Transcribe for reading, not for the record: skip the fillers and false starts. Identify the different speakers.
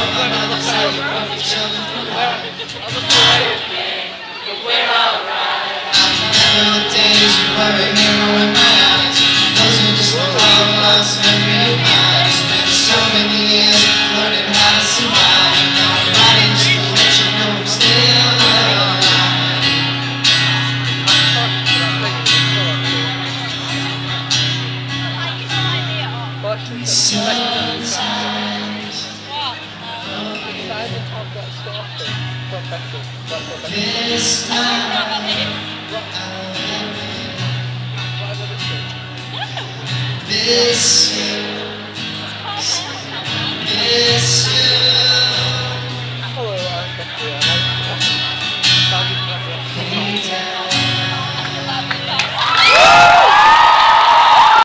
Speaker 1: Another how you broke each other apart. But we're alright. I remember the days you were a hero in my eyes. Those are just the long lost memory of mine. I spent so many years learning how to survive. Now I'm writing just to let you know I'm still alive. Sometimes this time this